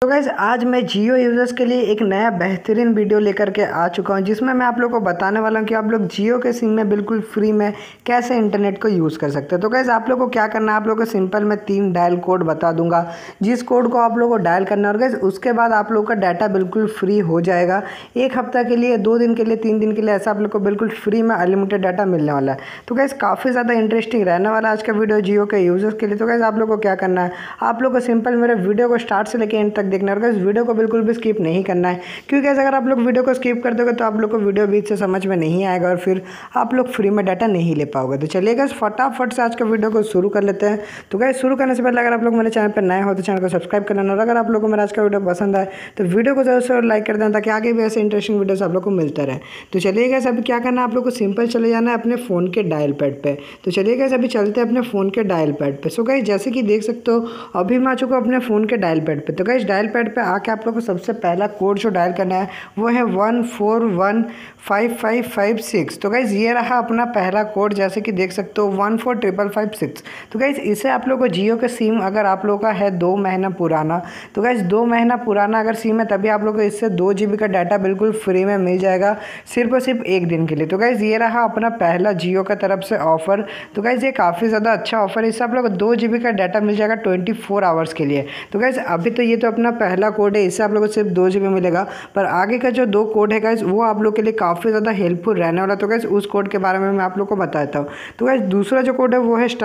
तो गाइज़ आज मैं जियो यूज़र्स के लिए एक नया बेहतरीन वीडियो लेकर के आ चुका हूं, जिसमें मैं आप लोगों को बताने वाला हूं कि आप लोग जियो के सिम में बिल्कुल फ्री में कैसे इंटरनेट को यूज़ कर सकते हैं। तो गाइज़ आप लोग को क्या करना है, आप लोग को सिंपल मैं 3 डायल कोड बता दूंगा, जिस कोड को आप लोग को डायल करना है और गाइज़ उसके बाद आप लोग का डाटा बिल्कुल फ्री हो जाएगा। 1 हफ्ता के लिए, 2 दिन के लिए, 3 दिन के लिए, ऐसा आप लोग को बिल्कुल फ्री में अनलिमिटेड डाटा मिलने वाला है। तो गाइज़ काफ़ी ज़्यादा इंटरेस्टिंग रहने वाला है आज का वीडियो जियो के यूज़र्स के लिए। तो गाइज़ आप लोग को क्या करना है, आप लोग को सिंपल मेरे वीडियो को स्टार्ट से लेकर एंड तक देखना है और गाइज़ वीडियो को बिल्कुल भी स्किप नहीं करना है, क्योंकि अगर आप लोग वीडियो को स्किप कर दोगे तो आप लोग को वीडियो बीच से समझ में नहीं आएगा और फिर आप लोग फ्री में डाटा नहीं ले पाओगे। तो चलिए गाइस फटाफट से आज का वीडियो को शुरू कर लेते हैं। तो गाइस शुरू करने से पहले अगर आप लोग मेरे चैनल पर नए हो तो चैनल को सब्सक्राइब कर लेना, और अगर आप लोगों को मेरा आज का वीडियो पसंद आए तो वीडियो को ज़रूर से लाइक कर देना, ताकि आगे भी ऐसे इंटरेस्टिंग वीडियोस आप लोग को मिलते रहे। तो चलिए गाइस अभी क्या करना है, आप लोग को सिंपल चले जाना है अपने फ़ोन के डायल पैड पे। तो चलिए गाइस अभी चलते हैं अपने फ़ोन के डायल पैड पे। सो गाइस जैसे कि देख सकते हो अभी मैं आ चुका हूँ अपने फ़ोन के डायल पैड पे। तो गाइस डायल पैड पे आके आप लोग को सबसे पहला कोड जो डायल करना है वो है 14155556। तो गाइज़ ये रहा अपना पहला कोड, जैसे कि देख सकते हो 1455556। तो गाइज़ इसे आप लोग को जियो के सिम अगर आप लोग का है 2 महीना पुराना, तो गाइज़ 2 महीना पुराना अगर सिम है तभी आप लोग को इससे 2 GB का डाटा बिल्कुल फ्री में मिल जाएगा, सिर्फ और सिर्फ 1 दिन के लिए। तो गाइज़ ये रहा अपना पहला जियो का तरफ से ऑफ़र। तो गाइज़ ये काफ़ी ज़्यादा अच्छा ऑफ़र है, इससे आप लोग को 2 GB का डाटा मिल जाएगा 24 आवर्स के लिए। तो गाइज़ अभी तो ये तो अपना पहला कोड है, इससे आप लोग को सिर्फ 2 GB मिलेगा, पर आगे का जो 2 कोड है गाइस वो आप लोग के लिए काफ़ी ज़्यादा हेल्पफुल रहने वाला। तो गाइस उस कोड के बारे में मैं आप लोग को बताता हूँ। तो गाइस दूसरा जो कोड है वो है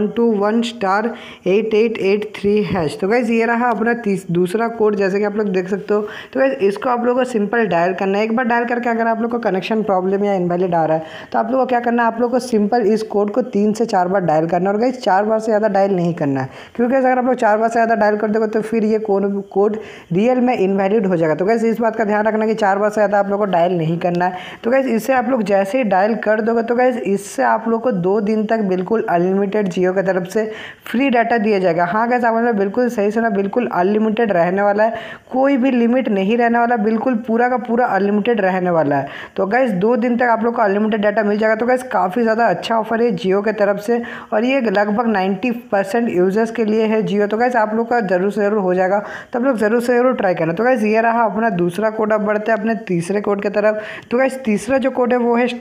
*121*8883#। तो गाइस ये रहा अपना दूसरा कोड, जैसे कि आप लोग देख सकते हो। तो गाइस इसको आप लोग को सिंपल डायल करना है। एक बार डायल करके अगर आप लोग को कनेक्शन प्रॉब्लम या इनवैलिड आ रहा है तो आप लोग को क्या करना है, आप लोग को सिंपल इस कोड को 3 से 4 बार डायल करना है। और गाइस 4 बार से ज़्यादा डायल नहीं करना है, क्योंकि अगर आप लोग 4 बार से ज़्यादा डायल कर दोगे तो फिर ये कोड रियल में इनवैलिड हो जाएगा। तो गाइस इस बात का ध्यान रखना कि 4 बार से ज़्यादा आप लोग को डायल नहीं करना है। तो गाइस इससे आप लोग जैसे ही डायल कर दोगे तो गाइस इससे आप लोग को 2 दिन तक बिल्कुल अनलिमिटेड जियो की तरफ से फ्री डाटा दिया जाएगा। हाँ गाइस आप लोग बिल्कुल सही सुना, बिल्कुल अनलिमिटेड रहने वाला है, कोई भी लिमिट नहीं रहने वाला, बिल्कुल पूरा का पूरा अनलिमिटेड रहने वाला है। तो गाइस 2 दिन तक आप लोग को अनलिमिटेड डाटा मिल जाएगा। तो गाइस काफ़ी ज़्यादा अच्छा ऑफर है जियो की तरफ से, और ये लगभग 90% यूजर्स के लिए है जियो। तो गाइस आप लोग का ज़रूर से ज़रूर हो जाएगा, तो आप लोग ज़रूर से ज़रूर ट्राई करना। तो गाइस ये रहा अपना दूसरा कोड। अब बढ़ते हैं अपने तीसरे कोड की तरफ। तो गाइस तीसरा जो कोड है वो है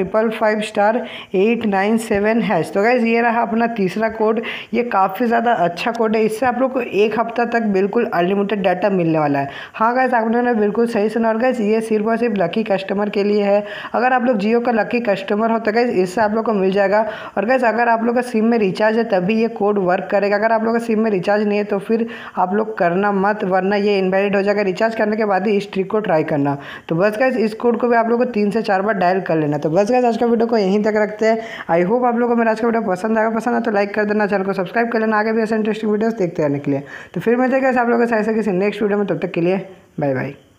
*555*897#। तो गाइस ये रहा अपना तीसरा कोड। ये काफ़ी ज़्यादा अच्छा कोड है, इससे आप लोग को 1 हफ्ता तक बिल्कुल अनलिमिटेड डाटा मिलने वाला है। हाँ गाइस आप लोगों ने बिल्कुल सही सुना, और गाइस ये सिर्फ और सिर्फ लकी कस्टमर के लिए है। अगर आप लोग जियो का लकी कस्टमर हो तो गाइस इससे आप लोग को मिल जाएगा। और गाइस अगर आप लोग का सिम में रिचार्ज है तभी ये कोड वर्क करेगा, अगर आप लोग का सिम में रिचार्ज नहीं है तो फिर आप लोग करना मत, वरना ये इनवैलिड हो जाएगा। रिचार्ज करने के बाद ही इस ट्रिक को ट्राई करना। तो बस गाइस इस कोड को भी आप लोग को 3 से 4 बार डायल कर लेना। तो बस गाइस आज का वीडियो को यहीं तक रखते हैं। आई होप आप लोगों को मेरा आज का वीडियो पसंद है तो लाइक कर देना, चैनल को सब्सक्राइब कर लेना आगे भी ऐसे इंटरेस्टिंग वीडियोस देखते रहने के लिए। तो फिर मिलते हैं गाइस आप लोगों को ऐसे किसी नेक्स्ट वीडियो में, तब तक के लिए बाय बाय।